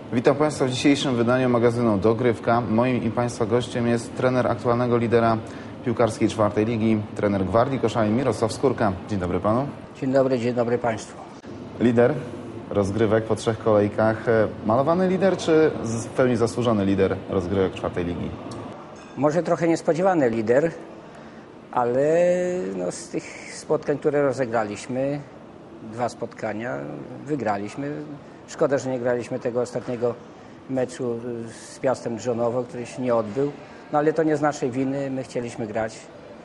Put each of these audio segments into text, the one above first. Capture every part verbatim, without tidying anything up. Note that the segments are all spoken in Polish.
Witam Państwa w dzisiejszym wydaniu magazynu Dogrywka. Moim i Państwa gościem jest trener aktualnego lidera piłkarskiej czwartej ligi, trener Gwardii Koszalin Mirosław Skórka. Dzień dobry Panu. Dzień dobry, dzień dobry Państwu. Lider rozgrywek po trzech kolejkach. Malowany lider czy w pełni zasłużony lider rozgrywek czwartej ligi? Może trochę niespodziewany lider, ale no z tych spotkań, które rozegraliśmy, dwa spotkania, wygraliśmy. Szkoda, że nie graliśmy tego ostatniego meczu z Piastem Drzonowo, który się nie odbył. No ale to nie z naszej winy, my chcieliśmy grać.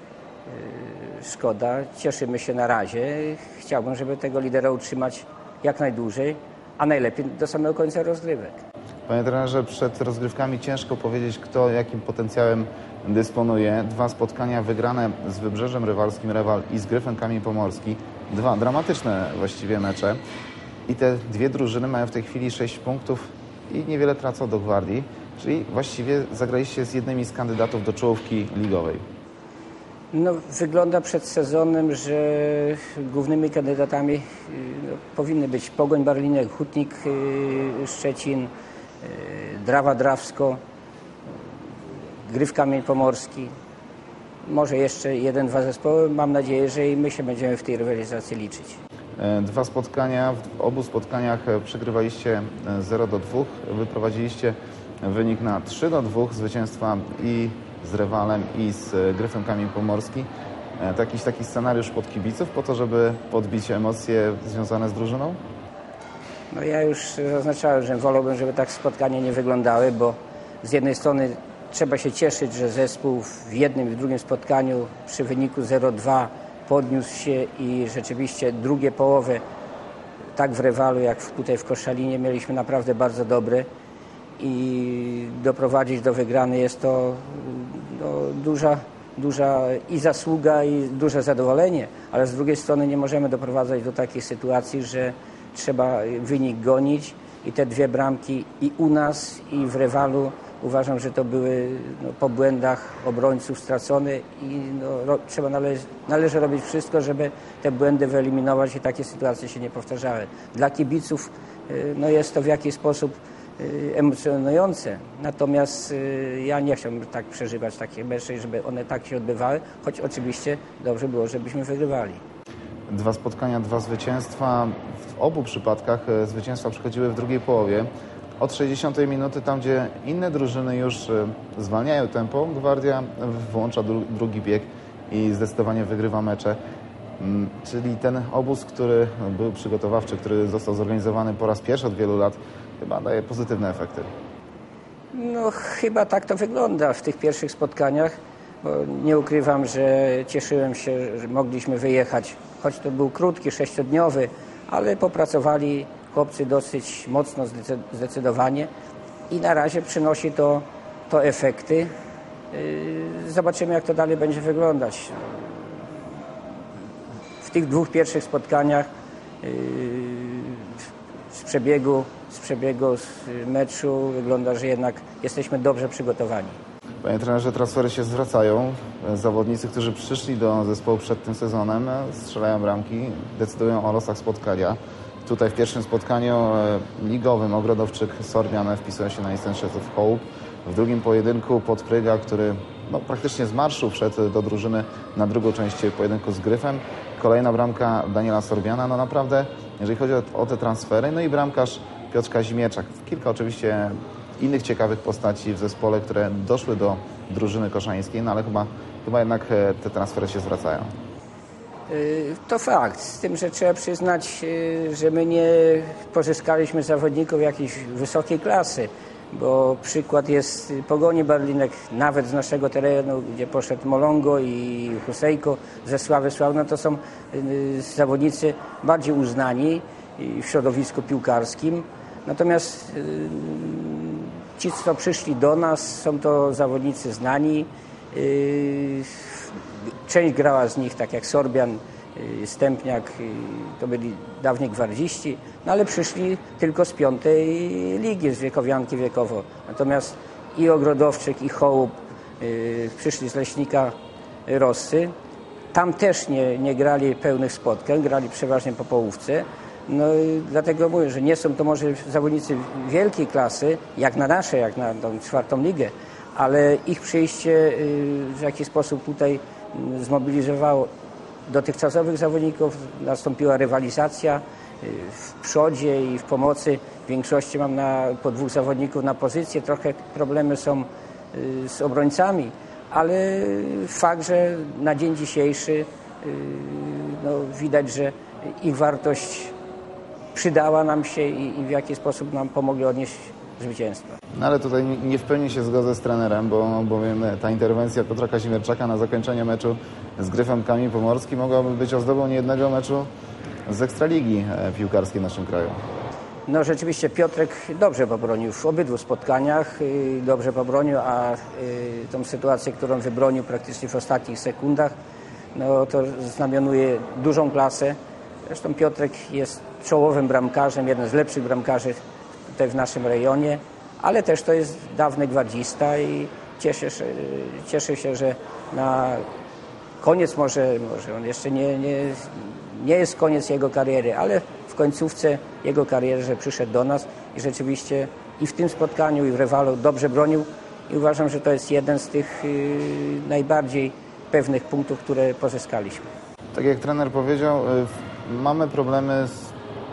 Szkoda, cieszymy się na razie. Chciałbym, żeby tego lidera utrzymać jak najdłużej, a najlepiej do samego końca rozgrywek. Panie trenerze, przed rozgrywkami ciężko powiedzieć, kto jakim potencjałem dysponuje. Dwa spotkania wygrane z Wybrzeżem Rywalskim Rewal i z Gryfem Kamień Pomorski. Dwa dramatyczne właściwie mecze. I te dwie drużyny mają w tej chwili sześć punktów i niewiele tracą do Gwardii. Czyli właściwie zagraliście z jednymi z kandydatów do czołówki ligowej. No, wygląda przed sezonem, że głównymi kandydatami no, powinny być Pogoń Barlinek, Hutnik yy, Szczecin, yy, Drawa Drawsko, yy, Gryf Kamień Pomorski. Może jeszcze jeden, dwa zespoły. Mam nadzieję, że i my się będziemy w tej rywalizacji liczyć. Dwa spotkania, w obu spotkaniach przegrywaliście zero do dwóch, wyprowadziliście wynik na trzy do dwóch, zwycięstwa i z Rewalem i z Gryfem Kamień Pomorski. To jakiś taki scenariusz pod kibiców po to, żeby podbić emocje związane z drużyną? No ja już zaznaczałem, że wolałbym, żeby tak spotkania nie wyglądały, bo z jednej strony trzeba się cieszyć, że zespół w jednym i w drugim spotkaniu przy wyniku zero dwa podniósł się i rzeczywiście drugie połowy, tak w Rewalu, jak tutaj w Koszalinie, mieliśmy naprawdę bardzo dobre i doprowadzić do wygranej jest to no, duża, duża i zasługa, i duże zadowolenie, ale z drugiej strony nie możemy doprowadzać do takiej sytuacji, że trzeba wynik gonić i te dwie bramki i u nas, i w Rewalu uważam, że to były no, po błędach obrońców stracone i no, ro, trzeba należy, należy robić wszystko, żeby te błędy wyeliminować i takie sytuacje się nie powtarzały. Dla kibiców no, jest to w jakiś sposób emocjonujące, natomiast ja nie chciałbym tak przeżywać takie mecze, żeby one tak się odbywały, choć oczywiście dobrze było, żebyśmy wygrywali. Dwa spotkania, dwa zwycięstwa. W obu przypadkach zwycięstwa przychodziły w drugiej połowie. Od sześćdziesiątej minuty, tam gdzie inne drużyny już zwalniają tempo, Gwardia włącza drugi bieg i zdecydowanie wygrywa mecze. Czyli ten obóz, który był przygotowawczy, który został zorganizowany po raz pierwszy od wielu lat, chyba daje pozytywne efekty. No chyba tak to wygląda w tych pierwszych spotkaniach, bo nie ukrywam, że cieszyłem się, że mogliśmy wyjechać, choć to był krótki, sześciodniowy, ale popracowali chłopcy dosyć mocno, zdecydowanie i na razie przynosi to, to efekty. Zobaczymy, jak to dalej będzie wyglądać. W tych dwóch pierwszych spotkaniach z przebiegu, z przebiegu meczu wygląda, że jednak jesteśmy dobrze przygotowani. Panie trenerze, transfery się zwracają. Zawodnicy, którzy przyszli do zespołu przed tym sezonem, strzelają bramki, decydują o losach spotkania. Tutaj w pierwszym spotkaniu ligowym Ogrodowczyk Sorbian wpisuje się na listę szefów Hołb. W drugim pojedynku Podpryga, który no, praktycznie z marszu wszedł do drużyny na drugą część pojedynku z Gryfem. Kolejna bramka Daniela Sorbiana. No naprawdę, jeżeli chodzi o, o te transfery, no i bramkarz Piotr Kazimierczak. Kilka oczywiście innych ciekawych postaci w zespole, które doszły do drużyny koszańskiej, no ale chyba, chyba jednak te transfery się zwracają. To fakt, z tym, że trzeba przyznać, że my nie pozyskaliśmy zawodników jakiejś wysokiej klasy, bo przykład jest Pogoni Barlinek, nawet z naszego terenu, gdzie poszedł Molongo i Husejko ze Sławy Sławna, to są zawodnicy bardziej uznani w środowisku piłkarskim. Natomiast ci, co przyszli do nas, są to zawodnicy znani. Część grała z nich, tak jak Sorbian, Stępniak, to byli dawniej gwardziści, no ale przyszli tylko z piątej ligi, z wiekowianki wiekowo. Natomiast i Ogrodowczyk, i Hołb yy, przyszli z Leśnika Rossy. Tam też nie, nie grali pełnych spotkań, grali przeważnie po połówce. No i dlatego mówię, że nie są to może zawodnicy wielkiej klasy, jak na nasze, jak na tą czwartą ligę, ale ich przyjście w jakiś sposób tutaj zmobilizowało dotychczasowych zawodników, nastąpiła rywalizacja w przodzie i w pomocy. W większości mam na, po dwóch zawodników na pozycję. Trochę problemy są z obrońcami, ale fakt, że na dzień dzisiejszy no, widać, że ich wartość przydała nam się i, i w jaki sposób nam pomogli odnieść zwycięstwo. No ale tutaj nie w pełni się zgodzę z trenerem, bo bowiem ta interwencja Piotra Kazimierczaka na zakończenie meczu z Gryfem Kamień Pomorski mogłaby być ozdobą niejednego meczu z Ekstraligi piłkarskiej w naszym kraju. No rzeczywiście Piotrek dobrze pobronił w obydwu spotkaniach, dobrze pobronił, a tą sytuację, którą wybronił praktycznie w ostatnich sekundach, no to znamionuje dużą klasę. Zresztą Piotrek jest czołowym bramkarzem, jeden z lepszych bramkarzy tutaj w naszym rejonie, ale też to jest dawny gwardzista i cieszę się, cieszę się że na koniec może, może on jeszcze nie, nie, nie jest koniec jego kariery, ale w końcówce jego kariery, że przyszedł do nas i rzeczywiście i w tym spotkaniu, i w Rewalu dobrze bronił i uważam, że to jest jeden z tych yy, najbardziej pewnych punktów, które pozyskaliśmy. Tak jak trener powiedział, y, mamy problemy z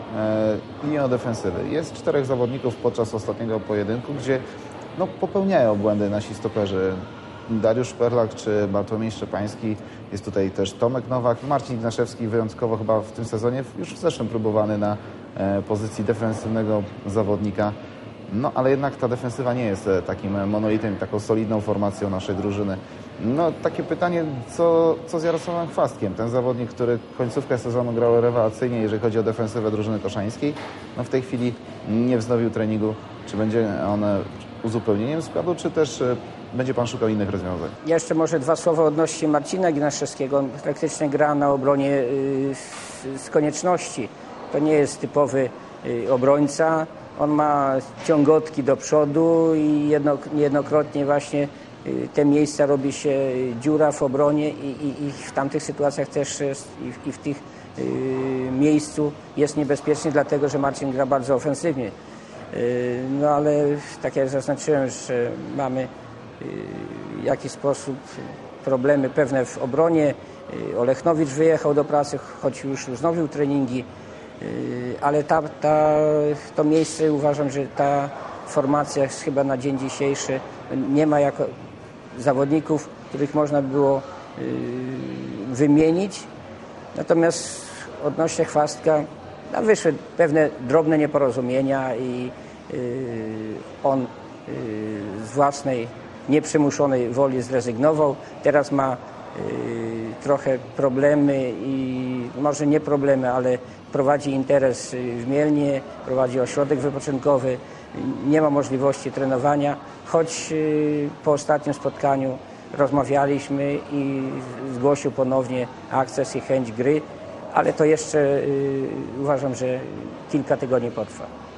y, linią defensywy. Jest czterech zawodników podczas ostatniego pojedynku, gdzie no, popełniają błędy nasi stoperzy. Dariusz Szperlak czy Bartłomiej Szczepański, jest tutaj też Tomek Nowak, Marcin Ignaszewski wyjątkowo chyba w tym sezonie, już w zeszłym próbowany na e, pozycji defensywnego zawodnika. No ale jednak ta defensywa nie jest takim monolitem, taką solidną formacją naszej drużyny. No takie pytanie, co, co z Jarosławem Chwastkiem? Ten zawodnik, który końcówkę sezonu grał rewelacyjnie, jeżeli chodzi o defensywę drużyny koszańskiej, no w tej chwili nie wznowił treningu. Czy będzie on uzupełnieniem składu, czy też będzie pan szukał innych rozwiązań? Jeszcze może dwa słowa odnośnie Marcina Ignaszewskiego. On praktycznie gra na obronie z konieczności. To nie jest typowy obrońca. On ma ciągotki do przodu i niejednokrotnie właśnie te miejsca robi się dziura w obronie i, i, i w tamtych sytuacjach też jest, i, w, i w tych y, miejscu jest niebezpiecznie, dlatego że Marcin gra bardzo ofensywnie. Y, no ale tak jak zaznaczyłem, że mamy w jakiś sposób problemy pewne w obronie. Olechnowicz wyjechał do pracy, choć już wznowił treningi, ale ta, ta, to miejsce uważam, że ta formacja chyba na dzień dzisiejszy nie ma jako zawodników, których można było wymienić. Natomiast odnośnie Chwastka no, wyszły pewne drobne nieporozumienia i on z własnej nieprzymuszonej woli zrezygnował. Teraz ma y, trochę problemy i może nie problemy, ale prowadzi interes w Mielnie, prowadzi ośrodek wypoczynkowy, nie ma możliwości trenowania, choć y, po ostatnim spotkaniu rozmawialiśmy i zgłosił ponownie akces i chęć gry, ale to jeszcze y, uważam, że kilka tygodni potrwa.